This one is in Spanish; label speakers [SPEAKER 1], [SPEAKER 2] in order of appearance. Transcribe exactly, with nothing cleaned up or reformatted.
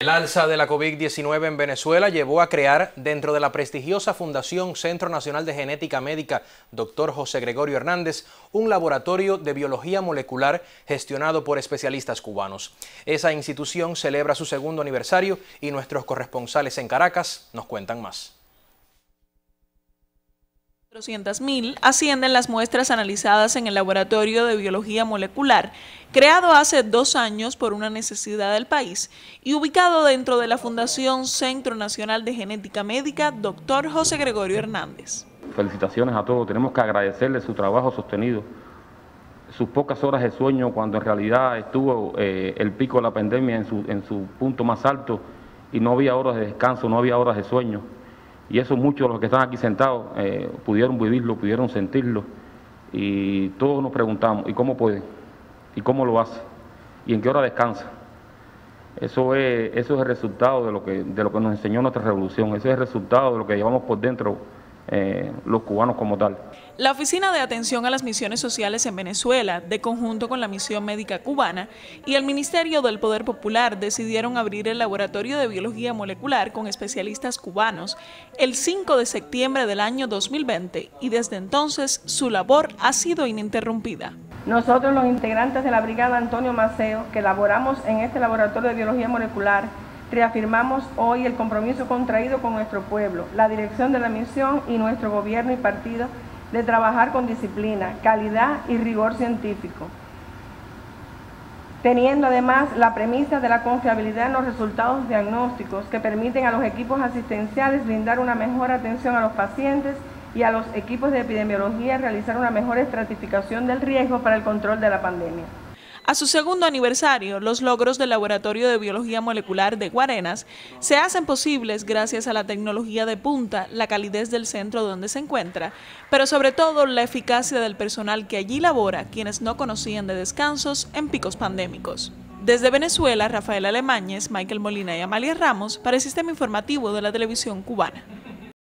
[SPEAKER 1] El alza de la COVID diecinueve en Venezuela llevó a crear, dentro de la prestigiosa Fundación Centro Nacional de Genética Médica, doctor José Gregorio Hernández, un laboratorio de biología molecular gestionado por especialistas cubanos. Esa institución celebra su segundo aniversario y nuestros corresponsales en Caracas nos cuentan más.
[SPEAKER 2] cuatrocientas mil ascienden las muestras analizadas en el Laboratorio de Biología Molecular, creado hace dos años por una necesidad del país y ubicado dentro de la Fundación Centro Nacional de Genética Médica, doctor José Gregorio Hernández.
[SPEAKER 3] Felicitaciones a todos, tenemos que agradecerle su trabajo sostenido, sus pocas horas de sueño cuando en realidad estuvo eh, el pico de la pandemia en su, en su punto más alto y no había horas de descanso, no había horas de sueño. Y eso muchos de los que están aquí sentados eh, pudieron vivirlo, pudieron sentirlo y todos nos preguntamos, ¿y cómo puede? ¿Y cómo lo hace? ¿Y en qué hora descansa? Eso es, eso es el resultado de lo, que, de lo que nos enseñó nuestra revolución, ese es el resultado de lo que llevamos por dentro eh, los cubanos como tal.
[SPEAKER 2] La Oficina de Atención a las Misiones Sociales en Venezuela, de conjunto con la Misión Médica Cubana y el Ministerio del Poder Popular, decidieron abrir el Laboratorio de Biología Molecular con especialistas cubanos el cinco de septiembre del año dos mil veinte y desde entonces su labor ha sido ininterrumpida.
[SPEAKER 4] Nosotros, los integrantes de la Brigada Antonio Maceo, que laboramos en este Laboratorio de Biología Molecular, reafirmamos hoy el compromiso contraído con nuestro pueblo, la dirección de la misión y nuestro gobierno y partido de trabajar con disciplina, calidad y rigor científico, teniendo además la premisa de la confiabilidad en los resultados diagnósticos que permiten a los equipos asistenciales brindar una mejor atención a los pacientes y a los equipos de epidemiología realizar una mejor estratificación del riesgo para el control de la pandemia.
[SPEAKER 2] A su segundo aniversario, los logros del Laboratorio de Biología Molecular de Guarenas se hacen posibles gracias a la tecnología de punta, la calidez del centro donde se encuentra, pero sobre todo la eficacia del personal que allí labora, quienes no conocían de descansos en picos pandémicos. Desde Venezuela, Rafael Alemañez, Michael Molina y Amalia Ramos para el Sistema Informativo de la Televisión Cubana.